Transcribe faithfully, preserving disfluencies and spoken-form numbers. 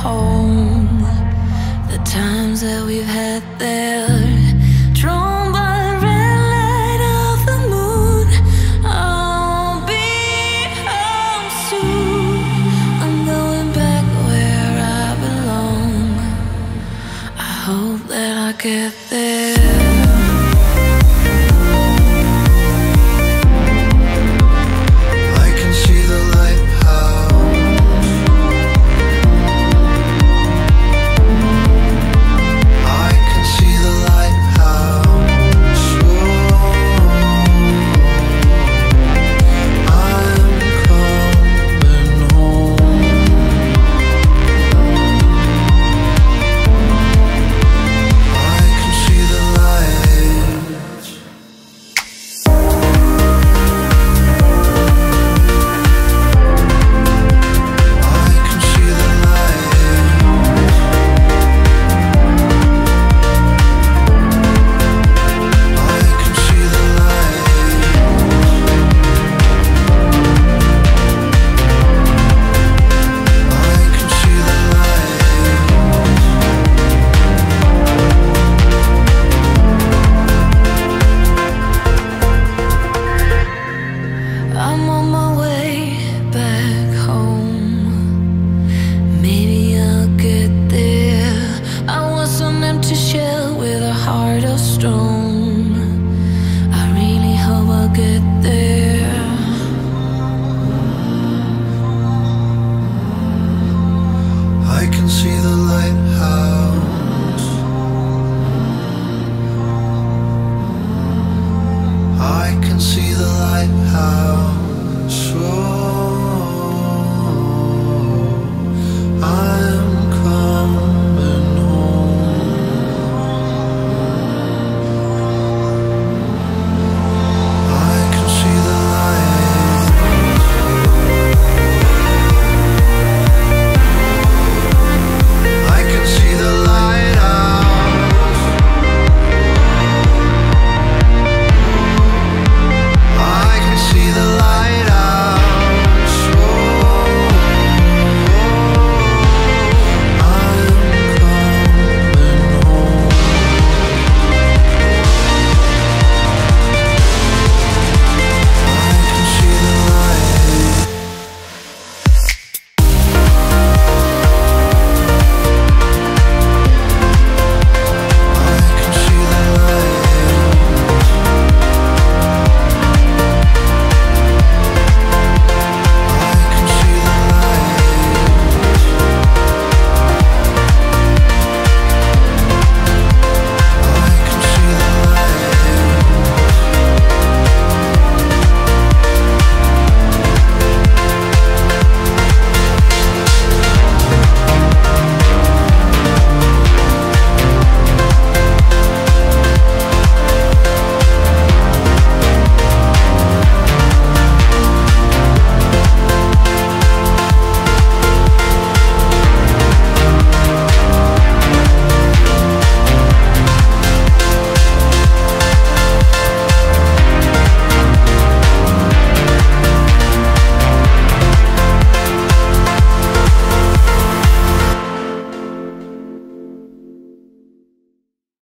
home. The times that we've had there, drawn by the red light of the moon. I'll be home soon. I'm going back where I belong. I hope that I get there. I'm on my way back home. Maybe I'll get there. I was an empty shell with a heart of stone. I really hope I'll get there.